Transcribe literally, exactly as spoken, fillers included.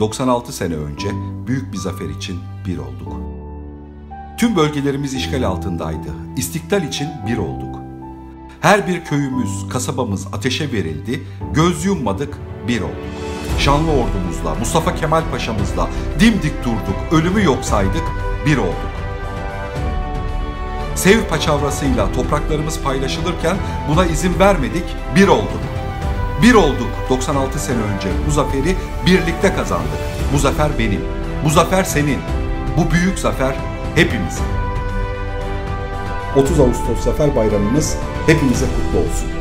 doksan altı sene önce büyük bir zafer için bir olduk. Tüm bölgelerimiz işgal altındaydı. İstiklal için bir olduk. Her bir köyümüz, kasabamız ateşe verildi. Göz yummadık, bir olduk. Şanlı ordumuzla, Mustafa Kemal Paşa'mızla dimdik durduk, ölümü yok saydık, bir olduk. Sev paçavrasıyla topraklarımız paylaşılırken buna izin vermedik, bir olduk. Bir olduk doksan altı sene önce bu zaferi birlikte kazandık. Bu zafer benim, bu zafer senin. Bu büyük zafer hepimizin. otuz Ağustos Zafer Bayramımız hepimize kutlu olsun.